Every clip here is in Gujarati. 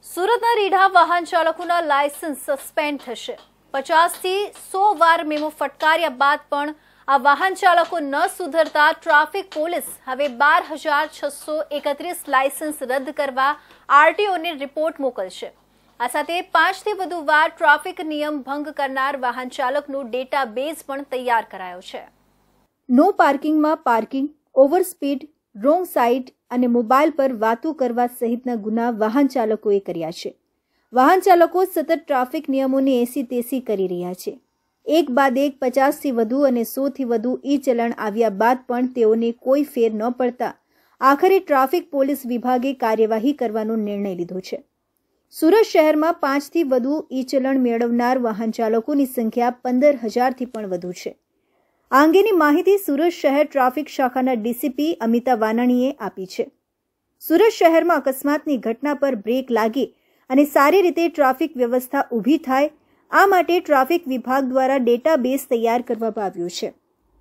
સુરતના રીઢા વાહન ચાલકોના લાયસન્સ સસ્પેન્ડ થશે। 50 થી 100 વાર મેમો ફટકાર્યા બાદ પણ આ વાહન ચાલકો ન સુધરતા ટ્રાફિક પોલીસ હવે 12,631 લાયસન્સ રદ કરવા આરટીઓને રિપોર્ટ મોકલશે। આ સાથે 5 થી વધુ વાર ટ્રાફિક નિયમ ભંગ કરનાર વાહન ચાલકનો ડેટાબેઝ પણ તૈયાર કરાયો છે। નો પાર્કિંગમાં parking, over speed, wrong side અને મોબાઈલ પર વાતો કરવા સહિતના ગુના વાહન ચાલકોએ કર્યા છે। વાહન ચાલકો સતત ટ્રાફિક નિયમોને એસી તેસી કરી રહ્યા છે। એક બાદ એક 50 થી વધુ અને 100 થી વધુ ઈ ચલણ આવ્યા બાદ પણ તેઓને કોઈ ફેર ન પડતા આખરે ટ્રાફિક પોલીસ વિભાગે કાર્યવાહી કરવાનો નિર્ણય લીધો છે। સુરત શહેરમાં 5 થી વધુ ઈ ચલણ મેળવનાર વાહન ચાલકોની સંખ્યા 15,000 થી પણ વધુ છે। આ અંગેની માહિતી સુરત શહેર ટ્રાફિક શાખાના ડીસીપી અમિતા વાનાણીએ આપી છે। સુરત શહેરમાં અકસ્માતની ઘટના પર બ્રેક લાગે અને સારી રીતે ટ્રાફિક વ્યવસ્થા ઊભી થાય આ માટે ટ્રાફિક વિભાગ દ્વારા ડેટાબેઝ તૈયાર કરવામાં આવ્યું છે।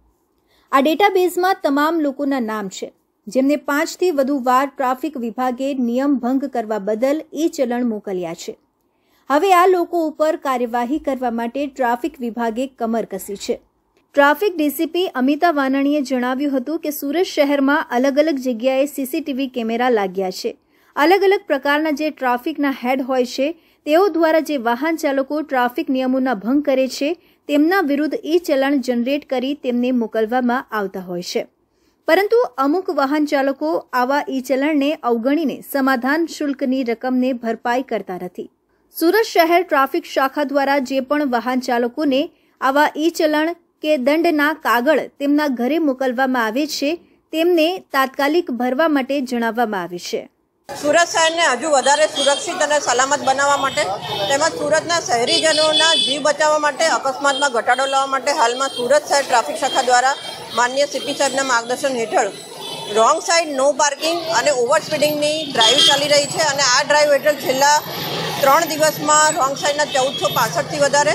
આ ડેટાબેઝમાં તમામ લોકોના નામ છે જેમને 5 થી વધુ વાર ટ્રાફિક વિભાગે નિયમ ભંગ કરવા બદલ ઈ ચલણ મોકલ્યા છે। હવે આ લોકો ઉપર કાર્યવાહી કરવા માટે ટ્રાફિક વિભાગે કમર કસી છે। ટ્રાફિક ડીસીપી અમિતા વાનાણીએ જણાવ્યું હતું કે સુરત શહેરમાં અલગ અલગ જગ્યાએ સીસીટીવી કેમેરા લાગ્યા છે। અલગ અલગ પ્રકારના જે ટ્રાફિકના હેડ હોય છે તેઓ દ્વારા જે વાહન ચાલકો ટ્રાફિક નિયમોના ભંગ કરે છે તેમના વિરુદ્ધ ઈ ચલણ જનરેટ કરી તેમને મોકલવામાં આવતા હોય છે, પરંતુ અમુક વાહન ચાલકો આવા ઈ ચલણને અવગણીને સમાધાન શુલ્કની રકમને ભરપાઈ કરતા નથી। સુરત શહેર ટ્રાફિક શાખા દ્વારા જે પણ વાહન ચાલકોને આવા ઈ ચલણ કે દંડના કાગળ તેમના ઘરે મોકલવામાં આવે છે તેમને તાત્કાલિક ભરવા માટે જણાવવામાં આવે છે। સુરત શહેરને હજુ વધારે સુરક્ષિત અને સલામત બનાવવા માટે તેમજ સુરતના શહેરીજનોના જીવ બચાવવા માટે અકસ્માતમાં ઘટાડો લાવવા માટે હાલમાં સુરત શહેર ટ્રાફિક શાખા દ્વારા માનનીય સીપી સાહેબના માર્ગદર્શન હેઠળ રોંગ સાઇડ, નો પાર્કિંગ અને ઓવર સ્પીડિંગની ડ્રાઈવ ચાલી રહી છે અને આ ડ્રાઈવ હેઠળ છેલ્લા 3 દિવસમાં રોંગ સાઇડના 1465થી વધારે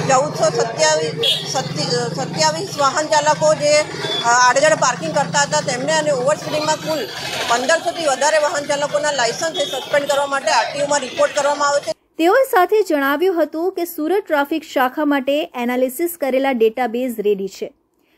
1427 વાહન ચાલકો જે આડેધડ પાર્કિંગ કરતા હતા તેમને અને ઓવર સ્પીડિંગમાં કુલ 1500થી વધારે વાહન ચાલકોના લાયસન્સ સસ્પેન્ડ કરવા માટે આરટીઓમાં રિપોર્ટ કરવામાં આવે છે। તેઓએ સાથે જણાવ્યું હતું કે સુરત ટ્રાફિક શાખા માટે એનાલિસિસ કરેલા ડેટાબેઝ રેડી છે।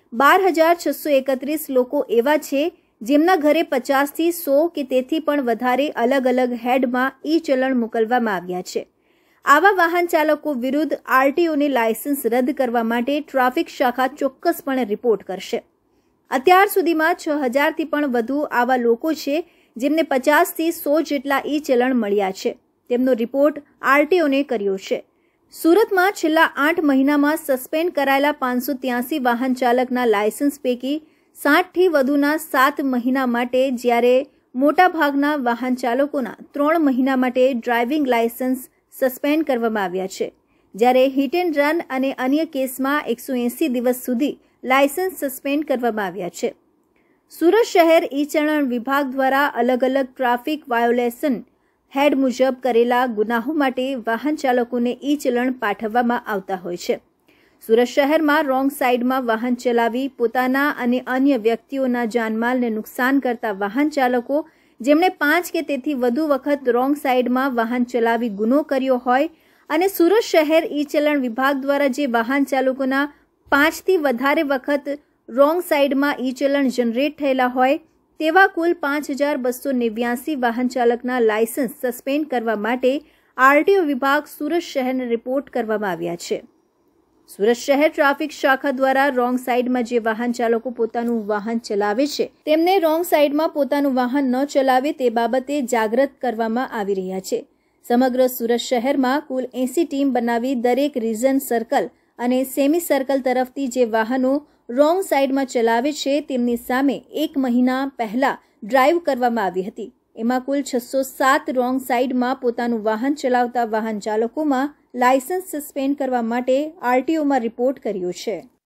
12,631 લોકો એવા છે જેમના ઘરે 50 થી 100 કે તેથી પણ વધારે અલગ અલગ હેડમાં ઈ ચલણ મોકલવામાં આવ્યા છે। આવા વાહન ચાલકો વિરુદ્ધ આરટીઓને લાયસન્સ રદ કરવા માટે ટ્રાફિક શાખા ચોક્કસપણે રિપોર્ટ કરશે। અત્યાર સુધીમાં 6,000 થી પણ વધુ આવા લોકો છે જેમને 50 થી 100 જેટલા ઈ ચલણ મળ્યા છે, તેમનો રિપોર્ટ આરટીઓને કર્યો છે। સુરતમાં છેલ્લા 8 મહિનામાં સસ્પેન્ડ કરાયેલા 583 વાહન ચાલકના લાયસન્સ પૈકી 60 થી વધુના 7 મહિના માટે, જ્યારે મોટાભાગના વાહન ચાલકોના 3 મહિના માટે ડ્રાઇવિંગ લાયસન્સ સસ્પેન્ડ કરવામાં આવ્યા છે, જ્યારે હિટ એન્ડ રન અને અન્ય કેસમાં 180 દિવસ સુધી લાયસન્સ સસ્પેન્ડ કરવામાં આવ્યા છે। સુરત શહેર ઈ ચલણ વિભાગ દ્વારા અલગ અલગ ટ્રાફિક વાયોલેશન હેડ મુજબ કરેલા ગુનાહો માટે વાહન ચાલકોને ઈ ચલણ પાઠવવામાં આવતા હોય છે। સુરત શહેરમાં રોંગ સાઇડમાં વાહન ચલાવી પોતાના અને અન્ય વ્યક્તિઓના જાનમાલને નુકસાન કરતા વાહન ચાલકો જેમણે 5 કે તેથી વધુ વખત રોંગ સાઇડમાં વાહન ચલાવી ગુનો કર્યો હોય અને સુરત શહેર ઈ ચલણ વિભાગ દ્વારા જે વાહન ચાલકોના 5 થી વધારે વખત રોંગ સાઇડમાં ઈ ચલણ જનરેટ થયેલા હોય તેવા કુલ 5,289 વાહન ચાલકના લાયસન્સ સસ્પેન્ડ કરવા માટે આરટીઓ વિભાગ સુરત શહેરને રિપોર્ટ કરવામાં આવ્યા છે। સુરત શહેર ટ્રાફિક શાખા દ્વારા રોંગ સાઇડમાં જે વાહન ચાલકો પોતાનું વાહન ચલાવે છે તેમને રોંગ સાઇડમાં પોતાનું વાહન ન ચલાવે તે બાબતે જાગૃત કરવામાં આવી રહ્યા છે। સમગ્ર સુરત શહેરમાં કુલ 80 ટીમ બનાવી દરેક રિજન સર્કલ અને સેમી સર્કલ તરફથી જે વાહનો રોંગ સાઇડમાં ચલાવે છે તેમની સામે 1 મહિના પહેલા ડ્રાઈવ કરવામાં આવી હતી। એમાં કુલ 607 રોંગ સાઇડમાં પોતાનું વાહન ચલાવતા વાહન ચાલકોમાં લાયસન્સ સસ્પેન્ડ કરવા માટે આરટીઓમાં રિપોર્ટ કર્યો છે।